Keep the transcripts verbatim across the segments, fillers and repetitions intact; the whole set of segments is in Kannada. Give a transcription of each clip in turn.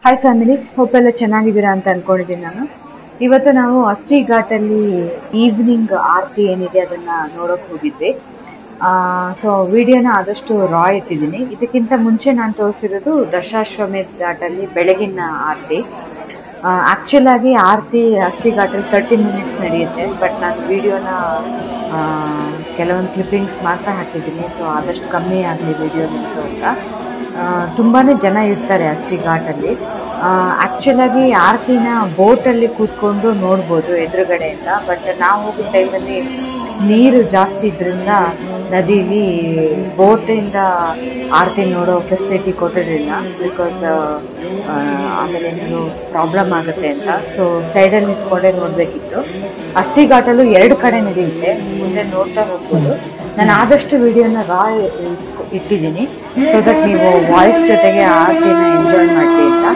ಹಾಯ್ ಫ್ಯಾಮಿಲಿ, ಹೋಪ್ ಎಲ್ಲ ಚೆನ್ನಾಗಿದ್ದೀರಾ ಅಂತ ಅನ್ಕೊಂಡಿದ್ದೀನಿ. ನಾನು ಇವತ್ತು ನಾವು ಅಸ್ಸಿ ಘಾಟಲ್ಲಿ ಈವ್ನಿಂಗ್ ಆರತಿ ಏನಿದೆ ಅದನ್ನ ನೋಡೋಕೆ ಹೋಗಿದ್ವಿ. ಸೊ ವಿಡಿಯೋನ ಆದಷ್ಟು ರಾ ಇಟ್ಟಿದ್ದೀನಿ. ಇದಕ್ಕಿಂತ ಮುಂಚೆ ನಾನು ತೋರಿಸಿರೋದು ದಶಾಶ್ವಮೇಧ ಘಾಟಲ್ಲಿ ಬೆಳಗಿನ ಆರತಿ. ಆ್ಯಕ್ಚುಲ್ ಆಗಿ ಆರತಿ ಅಸ್ಸಿ ಘಾಟಲ್ಲಿ ತರ್ಟಿ ಮಿನಿಟ್ಸ್ ನಡೆಯುತ್ತೆ, ಬಟ್ ನಾನು ವಿಡಿಯೋನ ಕೆಲವೊಂದು ಕ್ಲಿಪ್ಪಿಂಗ್ಸ್ ಮಾತ್ರ ಹಾಕಿದ್ದೀನಿ. ಸೊ ಆದಷ್ಟು ಕಮ್ಮಿ ಆಗಲಿ ವಿಡಿಯೋ ನಿಂತು ಅಂತ. ತುಂಬಾ ಜನ ಇರ್ತಾರೆ ಅಸ್ಸಿ ಘಾಟಲ್ಲಿ. ಆ್ಯಕ್ಚುಲಾಗಿ ಆರತಿನ ಬೋಟಲ್ಲಿ ಕೂತ್ಕೊಂಡು ನೋಡ್ಬೋದು ಎದುರುಗಡೆಯಿಂದ, ಬಟ್ ನಾವು ಹೋಗೋ ಟೈಮಲ್ಲಿ ನೀರು ಜಾಸ್ತಿ ಇದ್ರಿಂದ ನದಿಲಿ ಬೋಟಿಂದ ಆರತಿ ನೋಡೋ ಫೆಸಿಲಿಟಿ ಕೊಟ್ಟಿರಲಿಲ್ಲ. ಬಿಕಾಸ್ ಆಮೇಲೆ ಏನು ಪ್ರಾಬ್ಲಮ್ ಆಗುತ್ತೆ ಅಂತ. ಸೊ ಸೈಡಲ್ಲಿ ನಿಂತ್ಕೊಂಡೇ ನೋಡಬೇಕಿತ್ತು. ಅಸ್ಸಿ ಘಾಟಲ್ಲೂ ಎರಡು ಕಡೆ ನಡೆಯುತ್ತೆ, ಮುಂದೆ ನೋಡ್ತಾ ಹೋಗ್ಬೋದು. ನಾನು ಆದಷ್ಟು ವಿಡಿಯೋನ ರಾ ಇಟ್ಟಿದ್ದೀನಿ, ಸೊ ದಟ್ ನೀವು ವಾಯ್ಸ್ ಜೊತೆಗೆ ಆರತಿನ ಎಂಜಾಯ್ ಮಾಡ್ತೀವಿ ಅಂತ.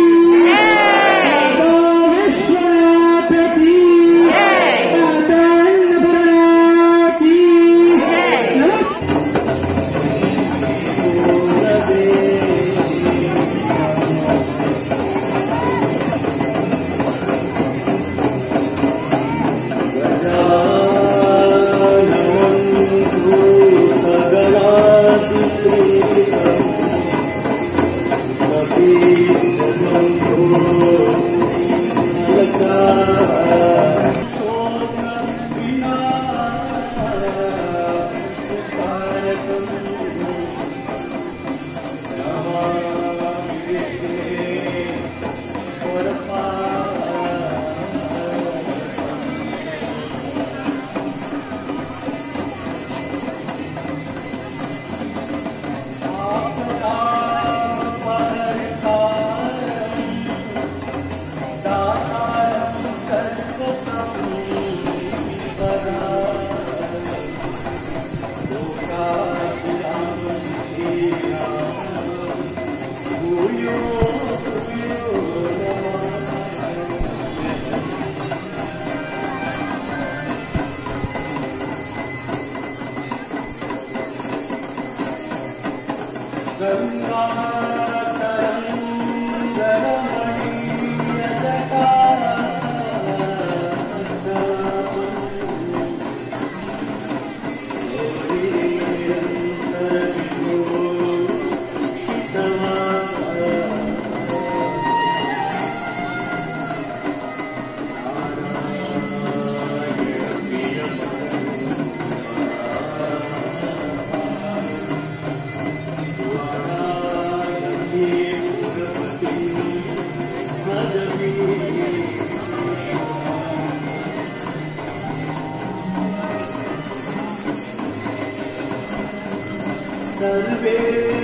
सर्वे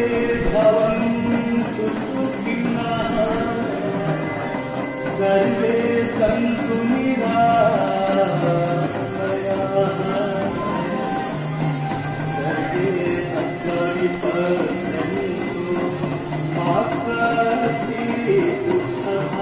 भवन्तु सुखिनः, सर्वे सन्तु निरामयाः, सर्वे भद्राणि पश्यन्तु मा कश्चित् दुःखः।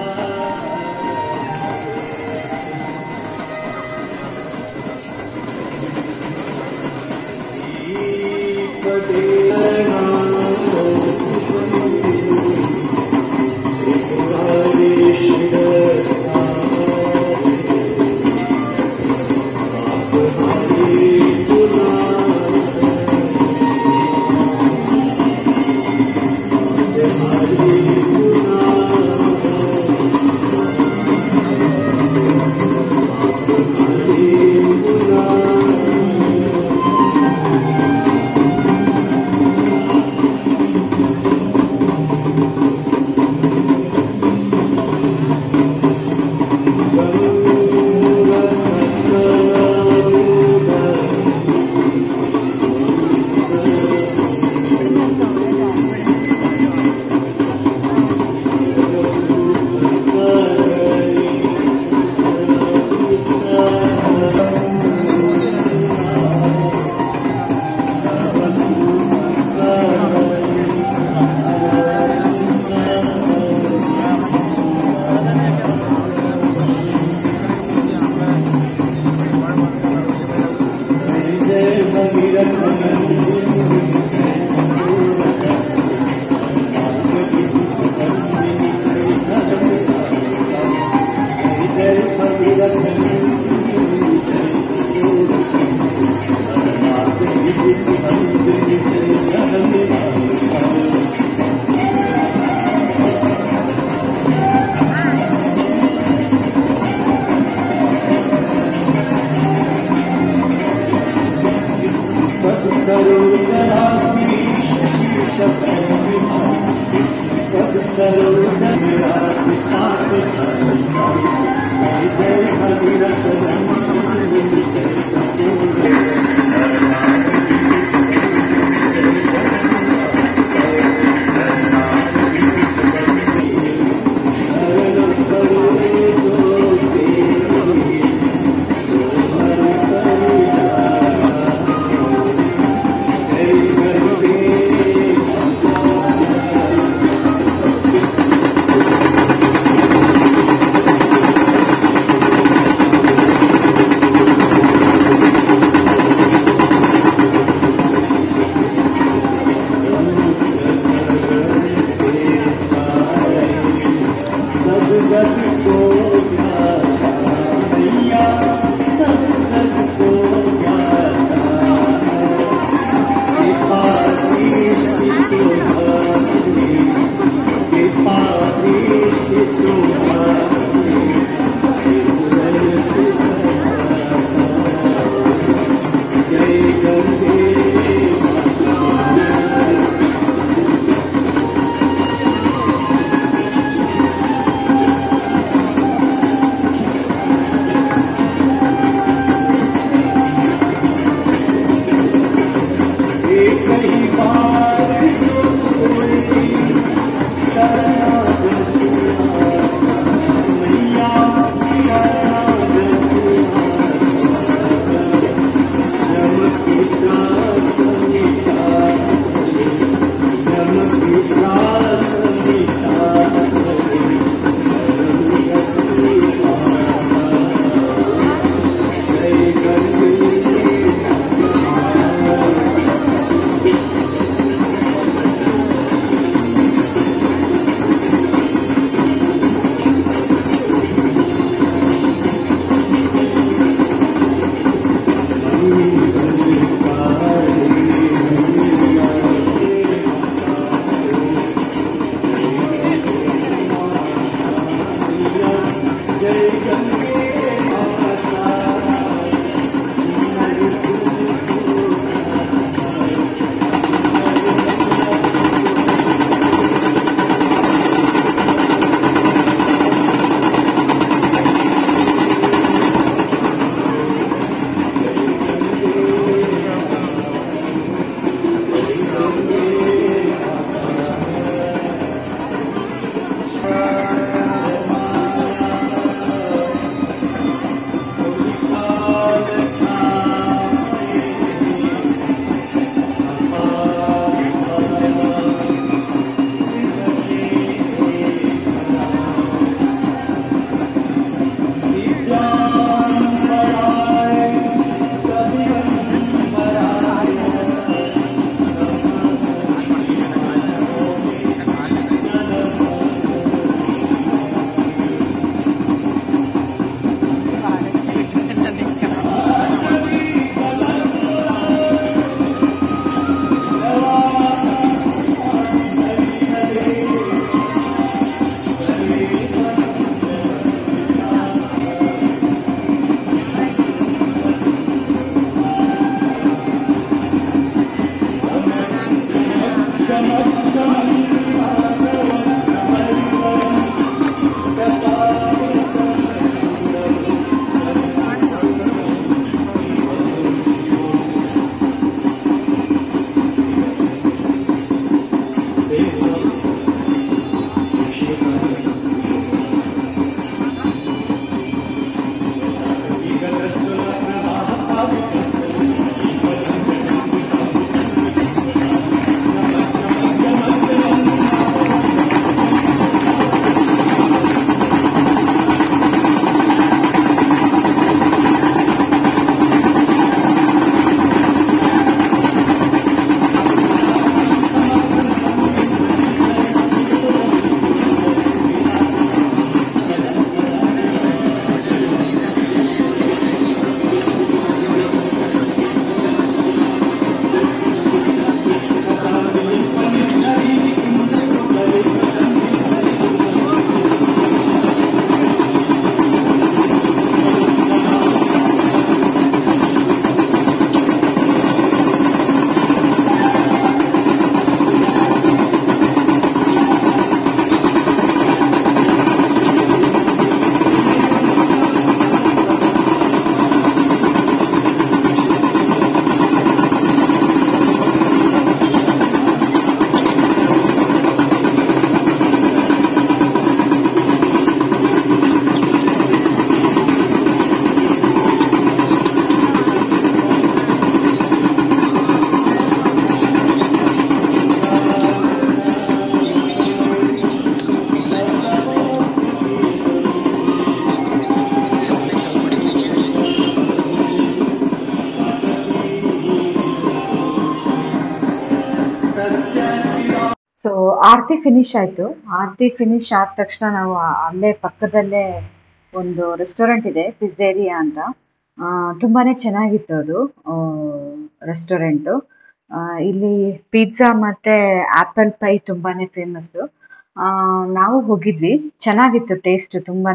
ಆರತಿ ಫಿನಿಶ್ ಆಯಿತು. ಆರತಿ ಫಿನಿಶ್ ಆದ ತಕ್ಷಣ ನಾವು ಅಲ್ಲೇ ಪಕ್ಕದಲ್ಲೇ ಒಂದು ರೆಸ್ಟೋರೆಂಟ್ ಇದೆ, ಪಿಜ್ಜೇರಿಯಾ ಅಂತ. ತುಂಬಾ ಚೆನ್ನಾಗಿತ್ತು ಅದು ರೆಸ್ಟೋರೆಂಟು. ಇಲ್ಲಿ ಪಿಜ್ಜಾ ಮತ್ತು ಆ್ಯಪಲ್ ಪೈ ತುಂಬಾ ಫೇಮಸ್ಸು. ನಾವು ಹೋಗಿದ್ವಿ, ಚೆನ್ನಾಗಿತ್ತು ಟೇಸ್ಟ್, ತುಂಬಾ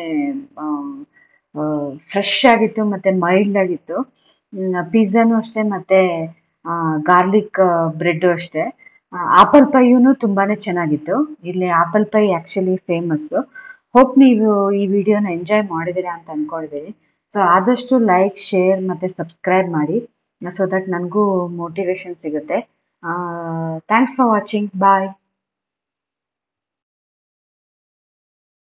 ಫ್ರೆಶ್ ಆಗಿತ್ತು ಮತ್ತು ಮೈಲ್ಡ್ ಆಗಿತ್ತು. ಪಿಜ್ಜಾನು ಅಷ್ಟೇ, ಮತ್ತು ಗಾರ್ಲಿಕ್ ಬ್ರೆಡ್ಡು ಅಷ್ಟೇ. ಆಪಲ್ ಪೈಯೂ ತುಂಬಾ ಚೆನ್ನಾಗಿತ್ತು. ಇಲ್ಲಿ apple pie actually famous. Hope ನೀವು ಈ ವಿಡಿಯೋನ ಎಂಜಾಯ್ ಮಾಡಿದ್ದೀರಾ ಅಂತ ಅಂದ್ಕೊಳ್ತೀನಿ. ಸೊ ಆದಷ್ಟು ಲೈಕ್, ಶೇರ್ ಮತ್ತು ಸಬ್ಸ್ಕ್ರೈಬ್ ಮಾಡಿ, ಸೊ ದಟ್ ನನಗೂ ಮೋಟಿವೇಶನ್ ಸಿಗುತ್ತೆ. Thanks for watching. ಬಾಯ್.